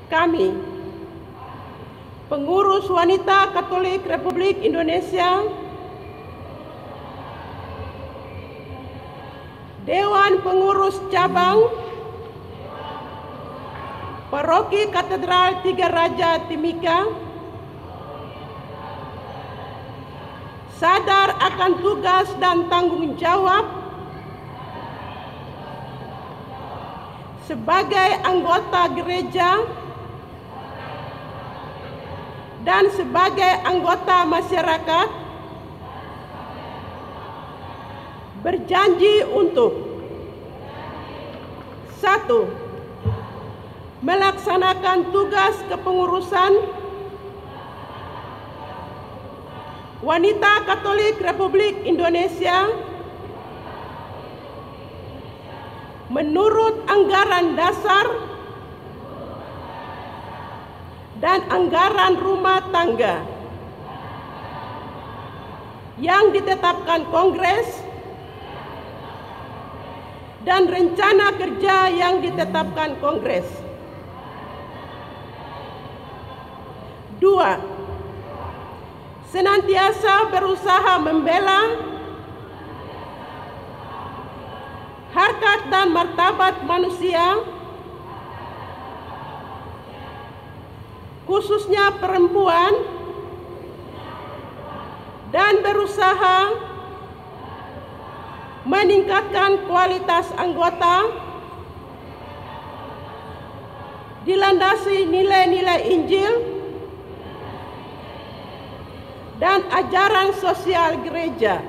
Kami, pengurus wanita Katolik Republik Indonesia, Dewan Pengurus Cabang Paroki Katedral Tiga Raja Timika, sadar akan tugas dan tanggung jawab sebagai anggota gereja dan sebagai anggota masyarakat, berjanji untuk: 1. Melaksanakan tugas kepengurusan wanita Katolik Republik Indonesia menurut anggaran dasar dan anggaran rumah tangga yang ditetapkan Kongres dan rencana kerja yang ditetapkan Kongres. 2. Senantiasa berusaha membela harkat dan martabat manusia, khususnya perempuan, dan berusaha meningkatkan kualitas anggota dilandasi nilai-nilai Injil dan ajaran sosial gereja.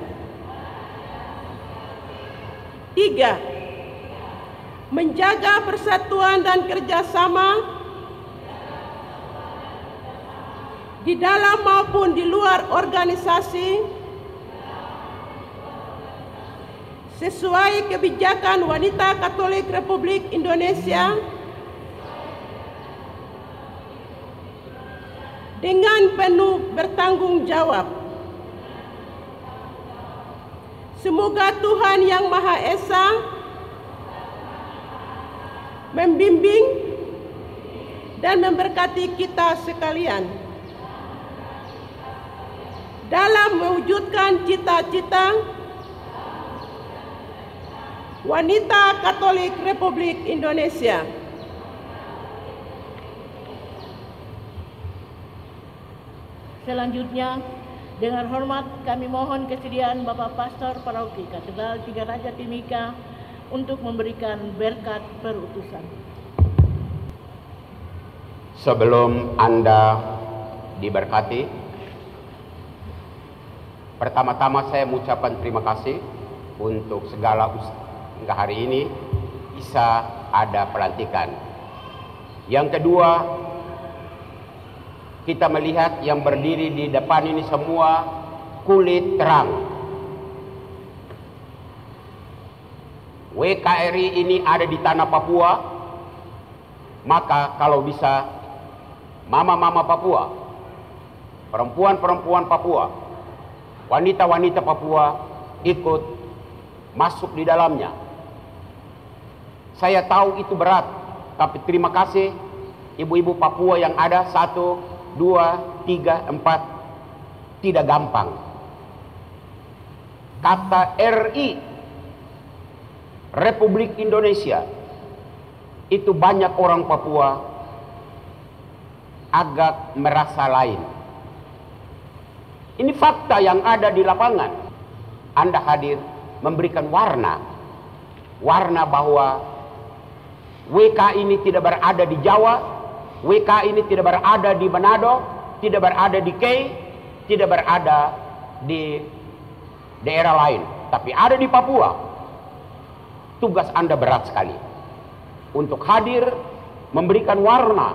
3. Menjaga persatuan dan kerjasama di dalam maupun di luar organisasi sesuai kebijakan wanita Katolik Republik Indonesia dengan penuh bertanggung jawab. Semoga Tuhan Yang Maha Esa membimbing dan memberkati kita sekalian dalam mewujudkan cita-cita wanita Katolik Republik Indonesia. Selanjutnya, dengan hormat kami mohon kesediaan Bapak Pastor Paroki Katedral Tiga Raja Timika untuk memberikan berkat perutusan. Sebelum Anda diberkati, pertama-tama saya mengucapkan terima kasih untuk segala hingga hari ini bisa ada pelantikan. Yang kedua, kita melihat yang berdiri di depan ini semua kulit terang. WKRI ini ada di tanah Papua, maka kalau bisa mama-mama Papua, perempuan-perempuan Papua, wanita-wanita Papua ikut masuk di dalamnya. Saya tahu itu berat, tapi terima kasih ibu-ibu Papua yang ada, 1, 2, 3, 4, tidak gampang. Kata RI, Republik Indonesia, itu banyak orang Papua agak merasa lain. Ini fakta yang ada di lapangan. Anda hadir memberikan warna bahwa WK ini tidak berada di Jawa, WK ini tidak berada di Manado, tidak berada di Kei, tidak berada di daerah lain, tapi ada di Papua. Tugas Anda berat sekali untuk hadir memberikan warna.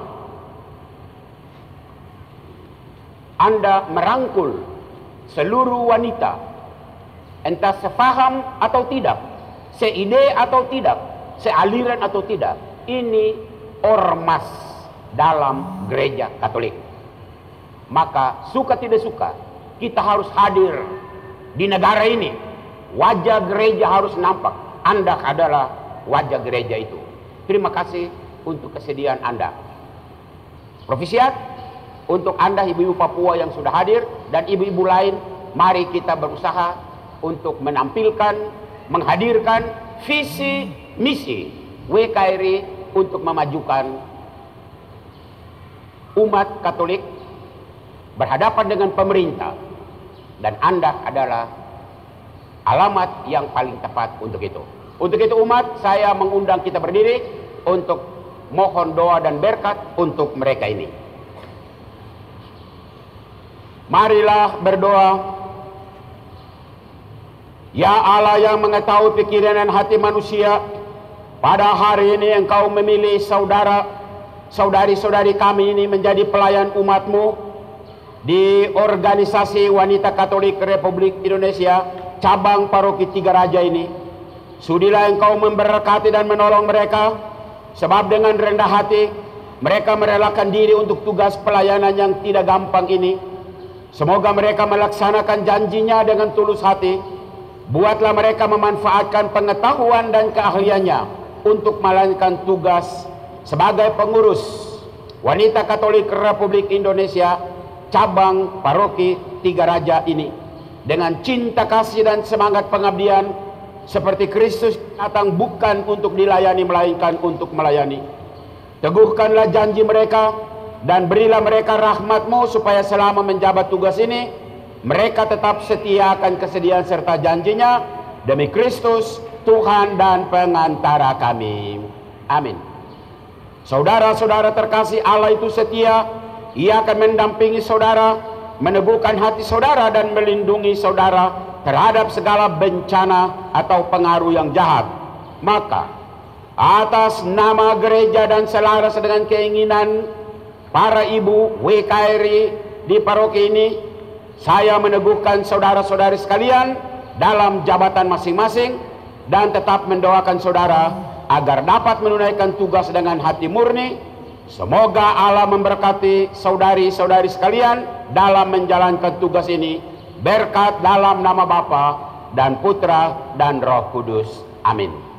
Anda merangkul seluruh wanita, entah sefaham atau tidak, seide atau tidak, sealiran atau tidak. Ini ormas dalam gereja Katolik. Maka suka tidak suka, kita harus hadir di negara ini. Wajah gereja harus nampak. Anda adalah wajah gereja itu. Terima kasih untuk kesediaan Anda. Profisiat untuk Anda ibu-ibu Papua yang sudah hadir dan ibu-ibu lain, mari kita berusaha untuk menampilkan, menghadirkan visi misi WKRI untuk memajukan umat Katolik berhadapan dengan pemerintah, dan Anda adalah alamat yang paling tepat untuk itu. Untuk itu umat, saya mengundang kita berdiri untuk mohon doa dan berkat untuk mereka ini. Marilah berdoa. Ya Allah yang mengetahui pikiran dan hati manusia, pada hari ini Engkau memilih saudari-saudari kami ini menjadi pelayan umat-Mu di Organisasi Wanita Katolik Republik Indonesia cabang Paroki Tiga Raja ini. Sudilah Engkau memberkati dan menolong mereka, sebab dengan rendah hati mereka merelakan diri untuk tugas pelayanan yang tidak gampang ini. Semoga mereka melaksanakan janjinya dengan tulus hati. Buatlah mereka memanfaatkan pengetahuan dan keahliannya untuk menjalankan tugas sebagai pengurus Wanita Katolik Republik Indonesia cabang Paroki Tiga Raja ini, dengan cinta kasih dan semangat pengabdian seperti Kristus datang bukan untuk dilayani melainkan untuk melayani. Teguhkanlah janji mereka dan berilah mereka rahmat-Mu supaya selama menjabat tugas ini mereka tetap setia akan kesediaan serta janjinya, demi Kristus Tuhan dan pengantara kami. Amin. Saudara-saudara terkasih, Allah itu setia. Ia akan mendampingi saudara, meneguhkan hati saudara dan melindungi saudara terhadap segala bencana atau pengaruh yang jahat. Maka atas nama gereja dan selaras dengan keinginan para ibu WKRI di paroki ini, saya meneguhkan saudara-saudari sekalian dalam jabatan masing-masing dan tetap mendoakan saudara agar dapat menunaikan tugas dengan hati murni. Semoga Allah memberkati saudari-saudari sekalian dalam menjalankan tugas ini. Berkat dalam nama Bapa dan Putra dan Roh Kudus. Amin.